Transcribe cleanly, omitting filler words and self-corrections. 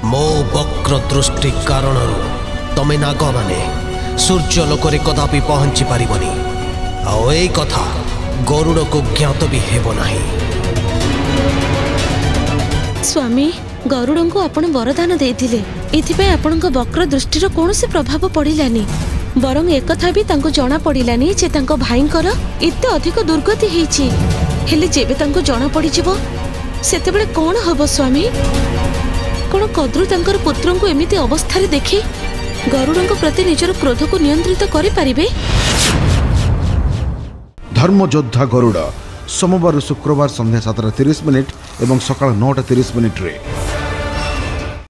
मो वक्र दृष्टि कारण तमे नाग माने सूर्य लोकरे कदापि पहुंची पारिबनी आ ए कथा गरुड़ को ज्ञात भी हेबो नाही। स्वामी गरुड़ को आपण वरदान देथिले इथिपे आपणक वक्र दृष्टिर कोनोसी प्रभाव पड़िलानी बरং एकथा भी तांको जणा पड़िलानी जे तांको भाईंकर एते अधिक दुर्गति हेछि हेले जेबे तांको जणा पड़िजिवो सेतेबेले कोन हबो स्वामी कोन कद्रु तांकर पुत्रन को एमिति अवस्था रे देखि गरुड़ को प्रति निजर क्रोध को नियंत्रित करि परिबे। धर्मयोद्धा गरुड़ सोमवार शुक्रवार संध्या 7:30 एवं सकाळ 9:30 रे।